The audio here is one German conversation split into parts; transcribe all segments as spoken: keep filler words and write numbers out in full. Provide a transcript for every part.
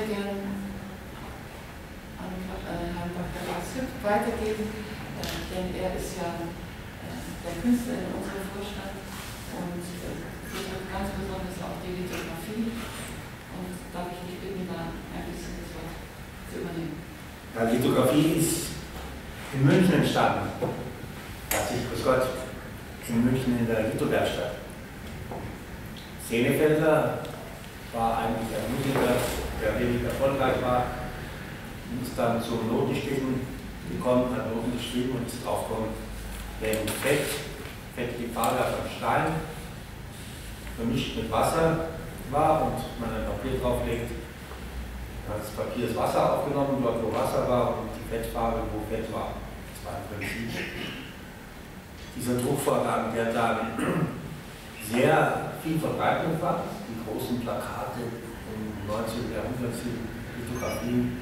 würde gerne an Herrn Doktor Lars Hüpp weitergeben, denn er ist ja der Künstler in unserem Vorstand und betrifft ganz besonders auch die Lithografie. Und darf ich dich bitten, da ein bisschen das Wort zu übernehmen? Ja, Lithografie ist in München entstanden. Herzlich grüß Gott, in München in der Lithowerkstatt. Senefelder war eigentlich ein Musiker, der wenig erfolgreich war, ist dann zum Notenstichen gekommen, hat Noten geschrieben und ist draufgekommen, wenn Fett, Fett die Farbe von Stein, vermischt mit Wasser war und man ein Papier drauflegt, dann hat das Papier das Wasser aufgenommen, dort wo Wasser war und die Fettfarbe wo Fett war. Das war im Prinzip dieser Druckvorgang, der dann sehr viel Verbreitung fand. Die großen Plakate im neunzehnten Jahrhundert sind Lithografien.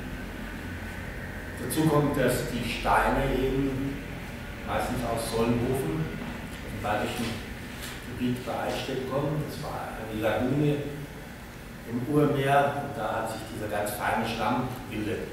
Dazu kommt, dass die Steine eben meistens aus Solnhofen, im bayerischen Gebiet bei Eichstätt kommen. Das war eine Lagune im Urmeer und da hat sich dieser ganz feine Schlamm gebildet.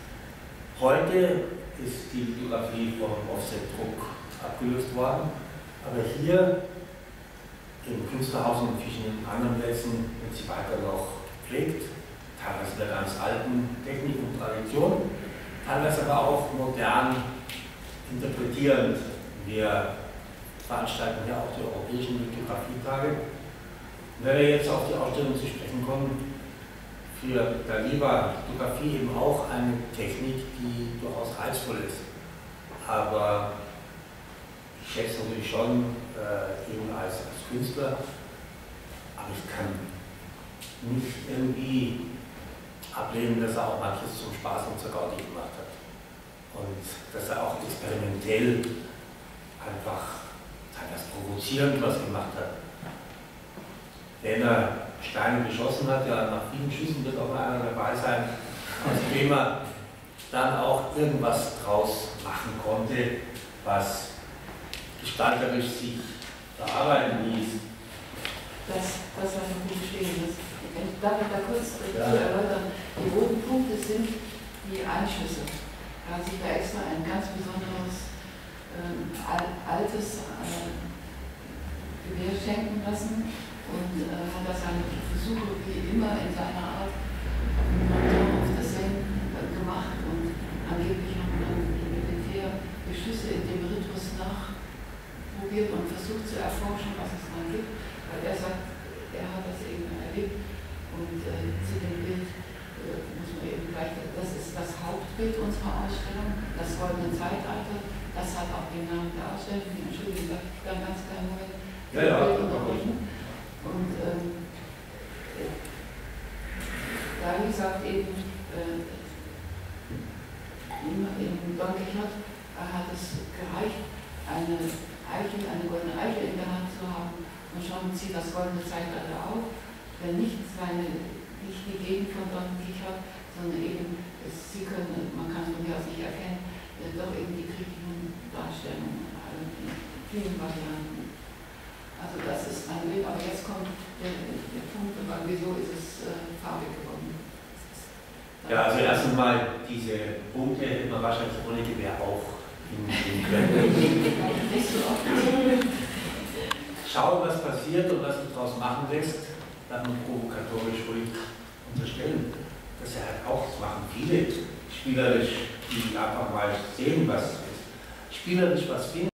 Heute ist die Lithografie vom Offsetdruck abgelöst worden, aber hier im Künstlerhaus und in vielen anderen Plätzen wird sie weiter noch gepflegt, teilweise in der ganz alten Technik und Tradition, teilweise aber auch modern interpretierend. Wir veranstalten ja auch die Europäischen Lithografietage. Und wenn wir jetzt auf die Ausstellung zu sprechen kommen, für Daliva Lithografie eben auch eine Technik, die durchaus reizvoll ist. Aber ich schätze natürlich schon äh, ihn als, als Künstler, aber ich kann nicht irgendwie ablehnen, dass er auch manches zum Spaß und zur Gaudi gemacht hat. Und dass er auch experimentell einfach teilweise provozierend was gemacht hat. Wenn er Steine geschossen hat, ja, nach vielen Schüssen wird auch mal einer dabei sein, aus dem er dann auch irgendwas draus machen konnte, was gestalterisch sich verarbeiten ließ. Das, das war ein gut Stehendes. Darf ich da kurz äh, ja. zu erläutern? Die roten Punkte sind die Einschlüsse. Da hat sich da extra ein ganz besonderes äh, altes äh, Gewehr schenken lassen und äh, hat da seine Versuche wie immer in seiner Art auf das Senden äh, gemacht und angeblich haben dann die Militärbeschüsse in dem Ritus nachprobiert und versucht zu erforschen, was es da gibt, weil er sagt, er hat das eben erlebt und äh, zu dem Bild äh, muss man eben gleich, das ist das Hauptbild unserer Ausstellung, das goldene Zeitalter, das hat auch den Namen der Ausstellung, entschuldigen Sie, dann ganz kleinen Moment. Ja, ja, und ähm, Dali sagt eben, äh, in, in Don Quixote hat es gereicht, eine Eichel, eine goldene Eichel in der Hand zu haben und schon zieht das goldene Zeitalter auf, wenn nicht seine, nicht die Gegend von Don Quixote, sondern eben, es, Sie können, man kann es von hier aus nicht erkennen, äh, doch eben die griechischen Darstellungen, also in vielen Varianten. Also das ist ein Bild, aber jetzt kommt der, der Punkt, aber wieso ist es äh, farbig geworden? Ja, also erstens mal, diese Punkte hätte man wahrscheinlich ohne Gewehr auch hinnehmen können. Schauen, was passiert und was sich daraus machen lässt, dann provokatorisch ruhig unterstellen. Das er halt auch, das machen viele spielerisch, die einfach mal sehen, was ist. Spielerisch was finden.